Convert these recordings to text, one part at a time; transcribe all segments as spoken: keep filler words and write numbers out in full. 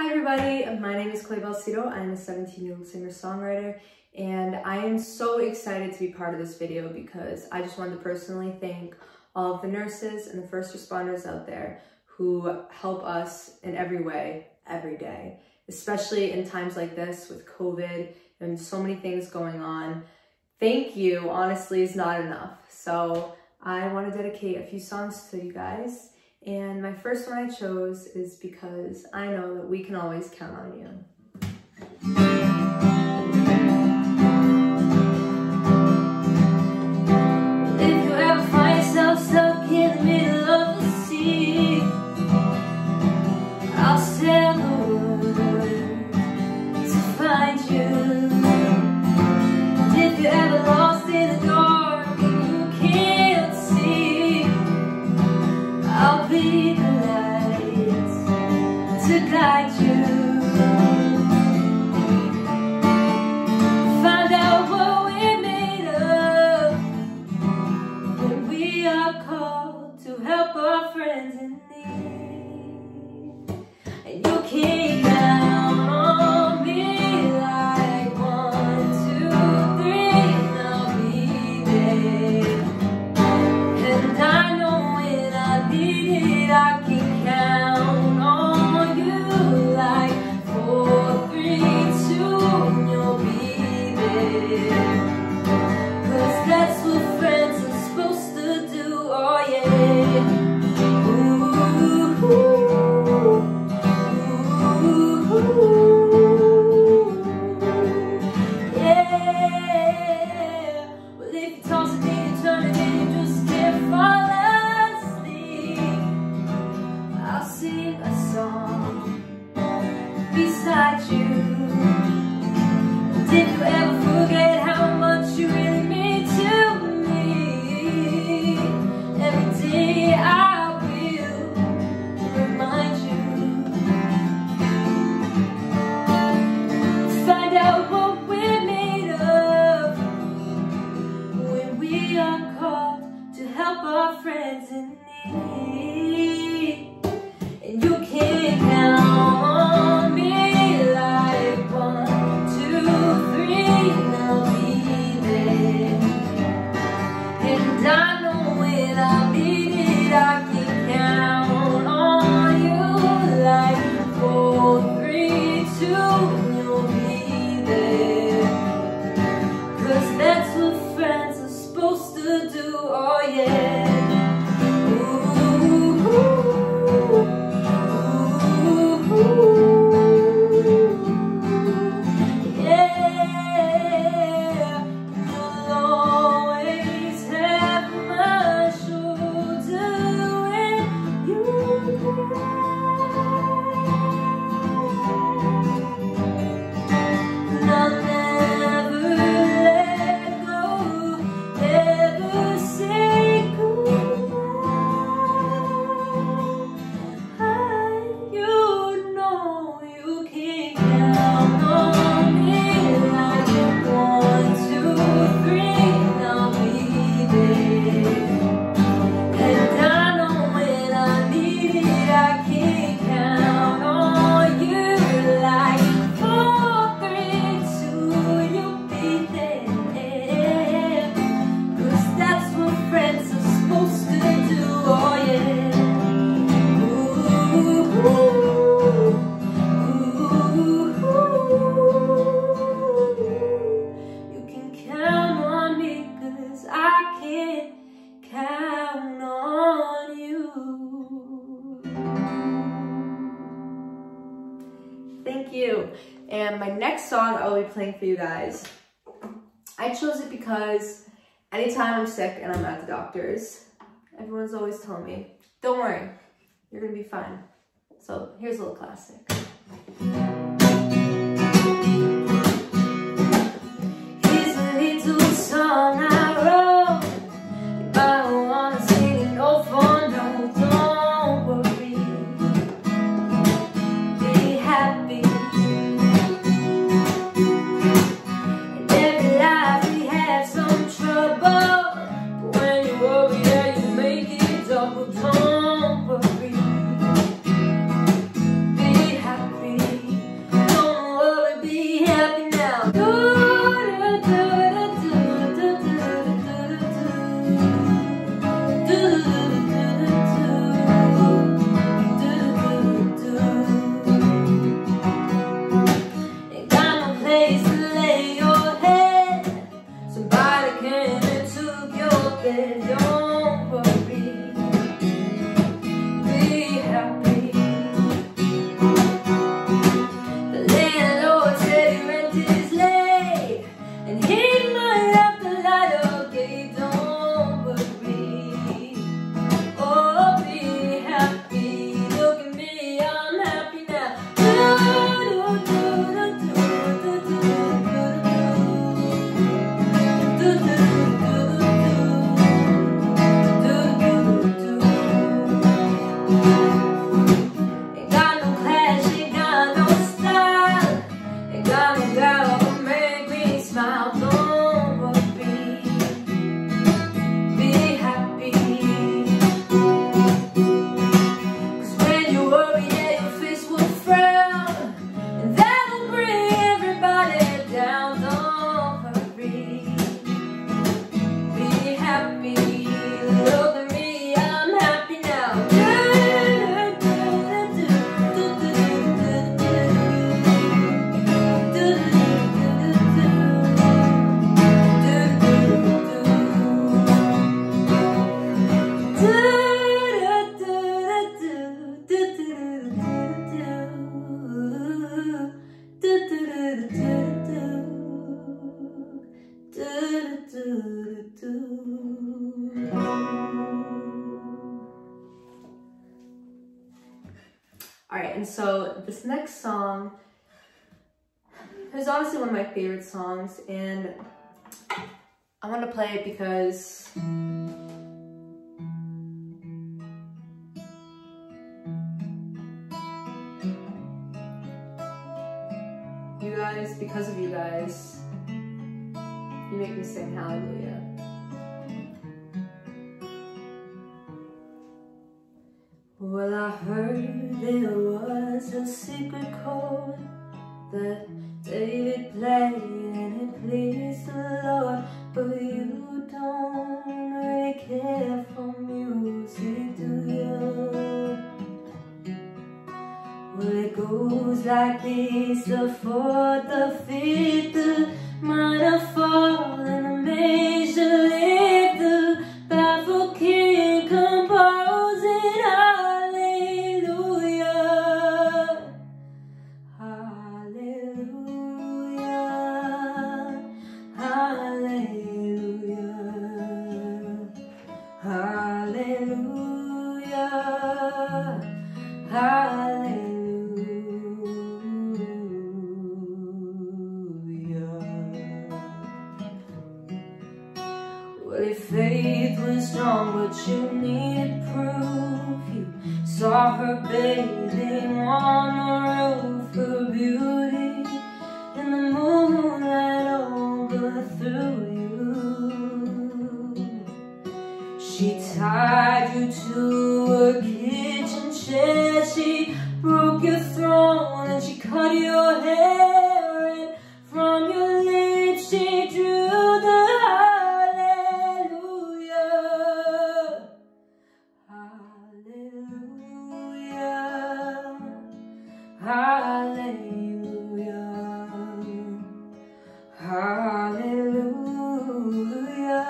Hi everybody, my name is Chloe Belsito. I'm a seventeen-year-old singer-songwriter, and I am so excited to be part of this video because I just wanted to personally thank all of the nurses and the first responders out there who help us in every way, every day, especially in times like this with COVID and so many things going on. Thank you, honestly, is not enough. So I want to dedicate a few songs to you guys. And my first one I chose is because I know that we can always count on you. If you ever find yourself stuck in the middle of the sea, I'll sail the world to find you. And if you're ever lost in the dark and you can't see, I'll be the light to guide you. Find out what we're made of when we are called to help our friends in need. And you can count on me like one, two, three, and I'll be there. And I know when I need it, I can count on you like four, three, two, and you'll be there. 'Cause that's what friends are supposed to do, oh yeah. Ooh, ooh, ooh, yeah. Well, if you toss it, then you turn it, then you just can't fall asleep, I'll sing a song beside you. And if you ever forget how much you really mean to me, every day I will remind you. Find out what we're made of when we are called to help our friends in need. And you can count on me like one, two, three, and I'll be there. And I know when I need it, I can count on you like four, three, two, and you'll be there. 'Cause that's what friends are supposed to do, oh yeah. Thank you. And my next song I will be playing for you guys, I chose it because anytime I'm sick and I'm at the doctor's, everyone's always telling me, don't worry, you're gonna be fine. So here's a little classic. Here's a little song I wrote. You might wanna sing it note for note. Don't worry, be happy. In every life we have some trouble, but when you worry, yeah, you make it double. Don't worry, be happy. But this next song is honestly one of my favorite songs, and I want to play it because you guys, because of you guys, you make me sing hallelujah. Well, I heard there was a secret chord that David played and it pleased the Lord, but you don't really care for music, do you? Well, it goes like this: the fourth, the fifth, the minor fall, and the major lift, the baffled king composing hallelujah, hallelujah, hallelujah, hallelujah, hallelujah. Well, if faith was strong, but you needed proof, you saw her bathing on the roof, her beauty in the moonlight overthrew you. She tied you to her kitchen chair, she broke your throne and she cut your hair, and from your lips she drew the hallelujah, hallelujah,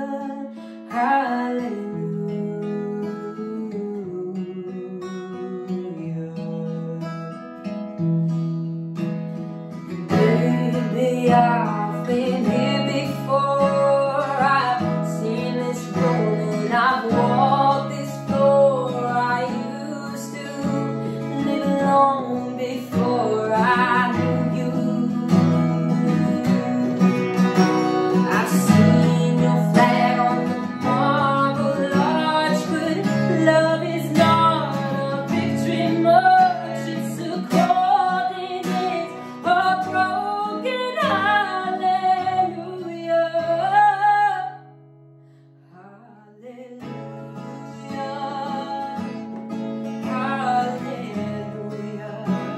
hallelujah. Baby, I've been here before, I've seen this road and I've walked this floor. I used to live alone before I knew you. I've seen your flag on the marble arch, but love is not a victory march. It's a coordinate, a broken hallelujah, hallelujah,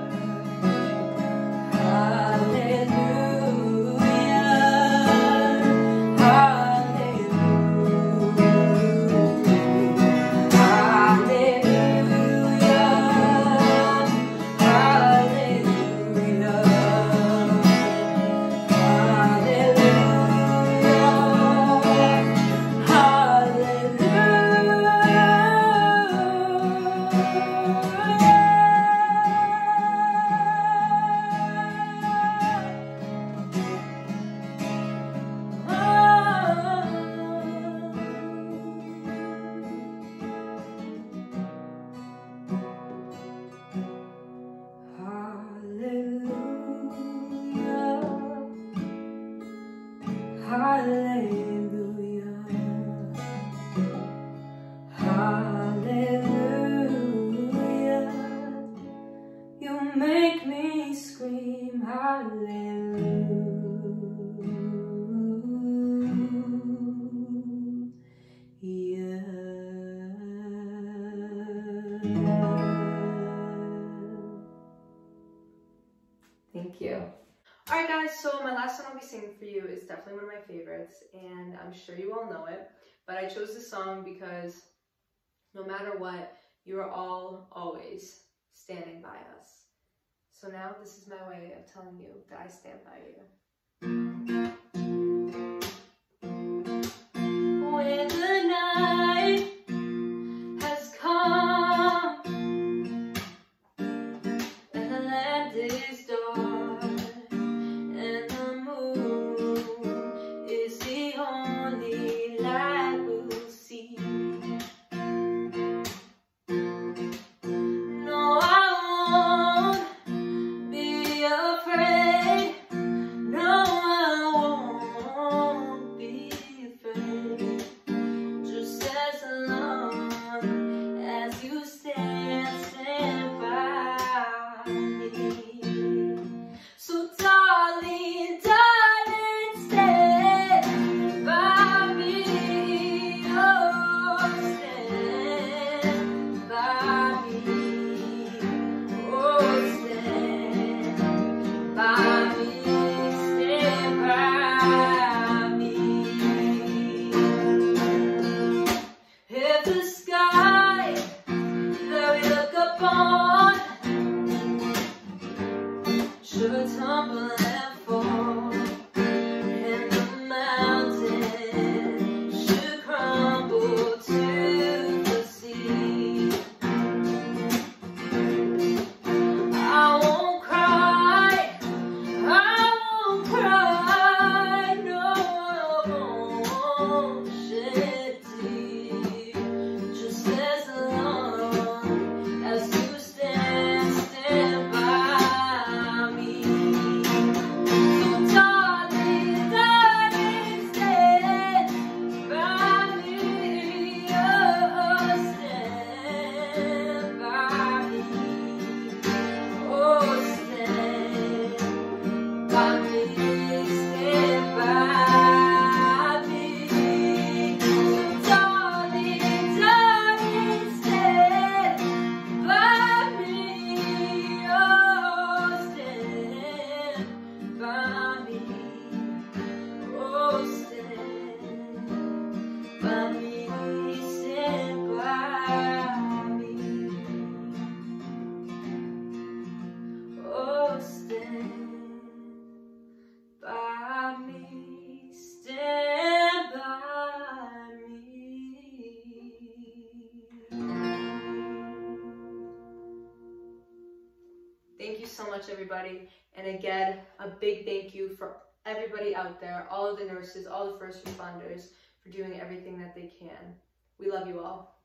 hallelujah, hallelujah. You make me scream hallelujah. Thank you. Alright guys, so my last song I'll be singing for you is definitely one of my favorites, and I'm sure you all know it, but I chose this song because no matter what, you are all always standing by us. So now this is my way of telling you that I stand by you. When the night has come and the land is dark and the moon is the only light we'll see, no, I won't Thank you so much, everybody. And again, a big thank you for everybody out there, all of the nurses, all the first responders, for doing everything that they can. We love you all.